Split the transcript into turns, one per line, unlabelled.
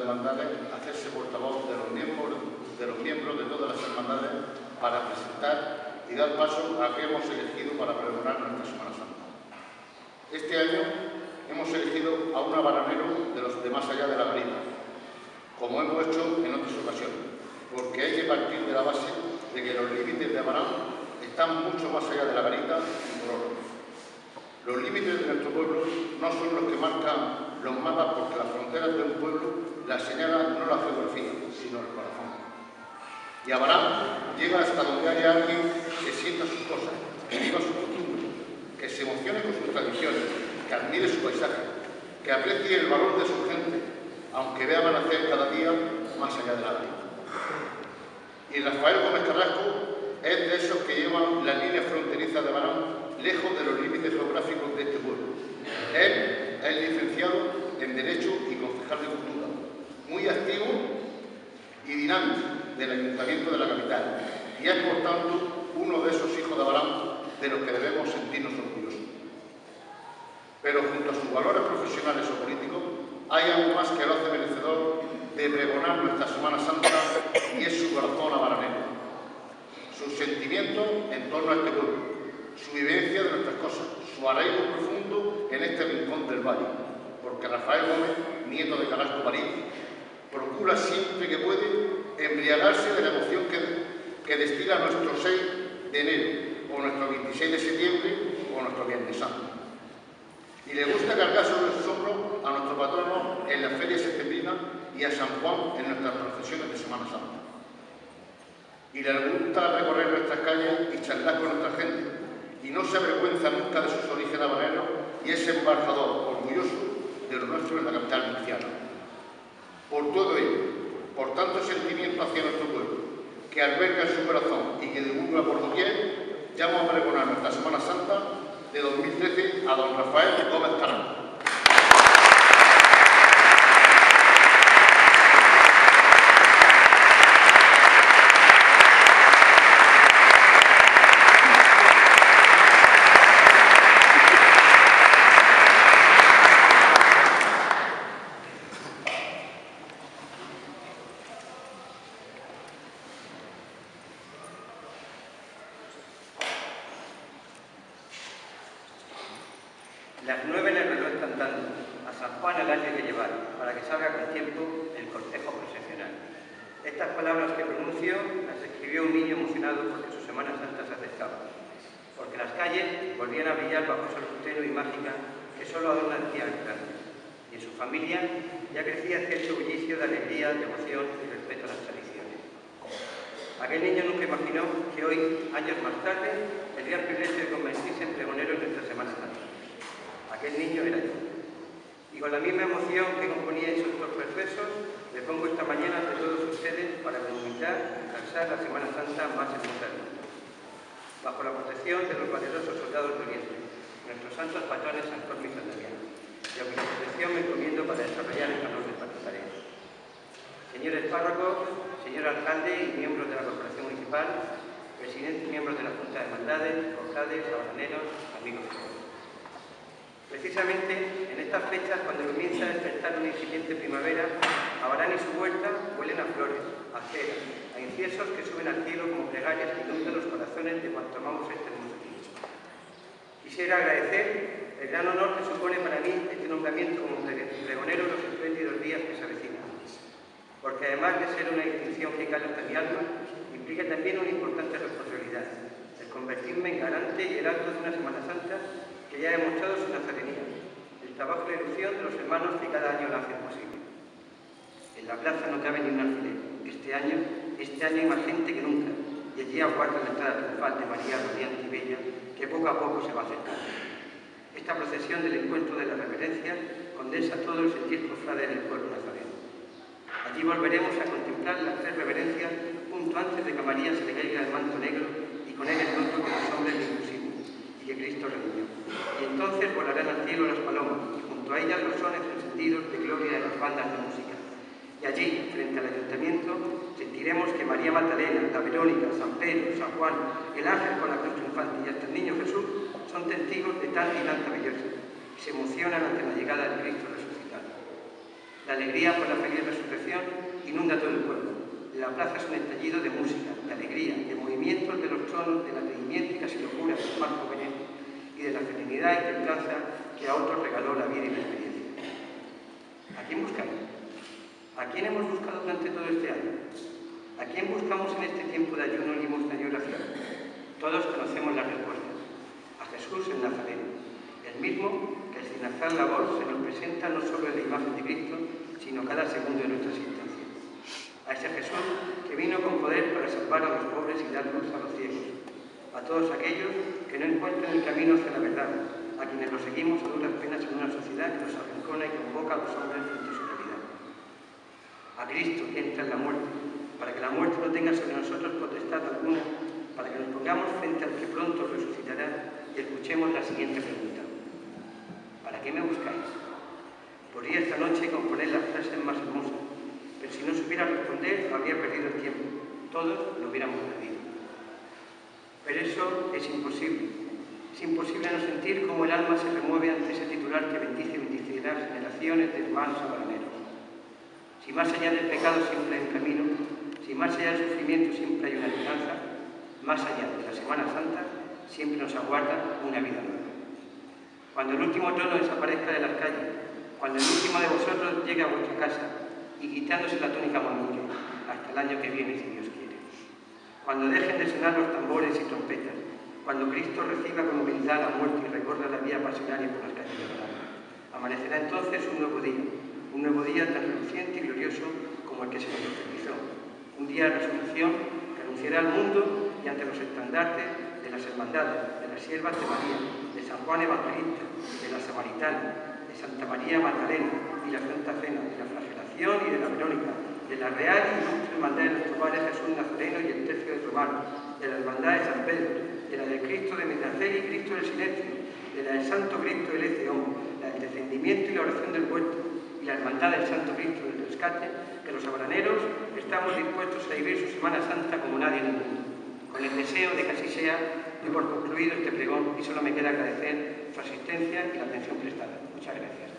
hermandades hacerse portavoz de los miembros de todas las hermandades para presentar y dar paso a que hemos elegido para pregonar nuestra Semana Santa. Este año hemos elegido a un habanero de los de más allá de la garita, como hemos hecho en otras ocasiones, porque hay que partir de la base de que los límites de Abarán están mucho más allá de la garita y por oro. Los límites de nuestro pueblo no son los que marcan los mapas, porque las fronteras de un pueblo las señala no la geografía, sino el corazón. Y Abarán llega hasta donde haya alguien que sienta sus cosas, que viva sus costumbres, que se emocione con sus tradiciones, que admire su paisaje, que aprecie el valor de su gente, aunque vea amanecer cada día más allá de la garita. Y Rafael Gómez Carrasco es de esos que llevan las líneas fronterizas de Abarán lejos de los límites geográficos de este pueblo. Él es licenciado en Derecho y concejal de Cultura, muy activo y dinámico del Ayuntamiento de la capital, y es, por tanto, uno de esos hijos de Abarán de los que debemos sentirnos orgullosos. Pero junto a sus valores profesionales o políticos, hay algo más que lo hace merecedor de pregonar nuestra Semana Santa, y es su corazón abaranero, sus sentimientos en torno a este pueblo, su vivencia de nuestras cosas, su arraigo profundo en este rincón del valle, porque Rafael Gómez, nieto de Carrasco París, procura siempre que puede embriagarse de la emoción que destila nuestro 6 de enero, o nuestro 26 de septiembre, o nuestro Viernes Santo. Y le gusta cargar sobre sus hombros a nuestro patrono en las ferias septembrinas y a San Juan en nuestras procesiones de Semana Santa. Y le gusta recorrer nuestras calles y charlar con nuestra gente, y no se avergüenza nunca de sus orígenes habaneros, y es embajador orgulloso de lo nuestro en la capital murciana. Por todo ello, por tanto sentimiento hacia nuestro pueblo, que alberga en su corazón y que divulga por doquier, llamo a pregonar nuestra Semana Santa de 2013 a don Rafael Gómez Carrasco.
Las 9 en el reloj están dando. A San Juan el año hay que llevar, para que salga con tiempo el cortejo procesional. Estas palabras que pronuncio las escribió un niño emocionado porque su Semana Santa se acercaba. Porque las calles volvían a brillar bajo ese lustero y mágica que solo adorna el día grande. Y en su familia ya crecía cierto bullicio de alegría, devoción y respeto a las tradiciones. Aquel niño nunca imaginó que hoy, años más tarde, tendría el privilegio de convertirse en pregonero en nuestra Semana Santa. Aquel niño era yo. Y con la misma emoción que componía esos torpes versos, me pongo esta mañana ante todos ustedes para comunicar y calzar la Semana Santa más hermosa del mundo. Bajo la protección de los valerosos soldados de Oriente, nuestros santos patrones San Cosme y San Damián, y a cuya protección me encomiendo para desarrollar esta noble tarea. Señores párrocos, señor alcalde y miembros de la Corporación Municipal, presidente y miembros de la Junta de Hermandades, cofrades, habananeros, amigos y todos. Precisamente en estas fechas, cuando comienza a despertar una incipiente primavera, Abarán y su huerta huelen a flores, a ceras, a inciensos que suben al cielo como plegarias que inundan los corazones de cuanto amamos este hermoso Cristo. Quisiera agradecer el gran honor que supone para mí este nombramiento como pregonero de los espléndidos días que se avecinan, porque además de ser una distinción que cala hasta mi alma, implica también una importante responsabilidad, el convertirme en garante y heraldo de una Semana Santa que ya ha demostrado su nazarenía, el trabajo y la ilusión de los hermanos que cada año la hacen posible. En la plaza no cabe ni un alfiler. Este año hay más gente que nunca, y allí aguarda la entrada triunfal de María radiante y bella, que poco a poco se va acercando. Esta procesión del encuentro de la reverencia condensa todo el sentir cofrade del pueblo nazareno. Allí volveremos a contemplar las 3 reverencias junto antes de que a María se le caiga el manto negro y con él el manto que los hombres le impusimos y que Cristo redimió. Y entonces volarán al cielo las palomas y junto a ellas los sones encendidos de gloria de las bandas de música. Y allí, frente al ayuntamiento, sentiremos que María Magdalena, la Verónica, San Pedro, San Juan, el ángel con la cruz triunfante y hasta el niño Jesús son testigos de tanta y tanta belleza y se emocionan ante la llegada del Cristo resucitado. La alegría por la feliz resurrección inunda todo el pueblo. La plaza es un estallido de música, de alegría, de movimientos de los tronos, de la atrevimiento y casi locura de los más jóvenes y de la serenidad y templanza que a otros regaló la vida y la experiencia. ¿A quién buscáis? ¿A quién hemos buscado durante todo este año? ¿A quién buscamos en este tiempo de ayuno, limosna y oración? Todos conocemos las respuestas. A Jesús el Nazareno, el mismo que sin hacer labor se nos presenta no solo en la imagen de Cristo, sino cada segundo de nuestra existencia. A ese Jesús que vino con poder para salvar a los pobres y dar luz a los ciegos. A todos aquellos que no encuentran el camino hacia la verdad, a quienes los seguimos a duras penas en una sociedad que nos arrincona y convoca a los hombres frente a su realidad. A Cristo que entra en la muerte, para que la muerte no tenga sobre nosotros potestad alguna, para que nos pongamos frente al que pronto resucitará y escuchemos la siguiente pregunta. ¿Para qué me buscáis? Podría esta noche componer las frases más hermosas, pero si no supiera responder, habría perdido el tiempo. Todos lo hubiéramos perdido. Pero eso es imposible. Es imposible no sentir cómo el alma se remueve ante ese titular que bendice y bendicirá generaciones de hermanos abaraneros. Si más allá del pecado siempre hay un camino, si más allá del sufrimiento siempre hay una esperanza, más allá de la Semana Santa siempre nos aguarda una vida nueva. Cuando el último trono desaparezca de las calles, cuando el último de vosotros llegue a vuestra casa y quitándose la túnica murmure, hasta el año que viene, si Dios quiere. Cuando dejen de sonar los tambores y trompetas, cuando Cristo reciba con humildad la muerte y recorra la vía pasionaria por las calles de Granada, amanecerá entonces un nuevo día tan reluciente y glorioso como el que se nos profetizó, un día de resurrección que anunciará al mundo y ante los estandartes de las hermandades, de las siervas de María, de San Juan Evangelista, de la Samaritana, de Santa María Magdalena y la Santa Cena, de la Flagelación y de la Verónica, de la Real y Ilustre Hermandad de nuestro Padre Jesús Nazareno y el Tercio de Romano, de la Hermandad de San Pedro, de la del Cristo de Medinaceli y Cristo del Silencio, de la del Santo Cristo del Eceón, la del Descendimiento y la Oración del Huerto, y la Hermandad del Santo Cristo del Rescate, que los abaraneros estamos dispuestos a vivir su Semana Santa como nadie en el mundo. Con el deseo de que así sea, doy por concluido este pregón y solo me queda agradecer su asistencia y la atención prestada. Muchas gracias.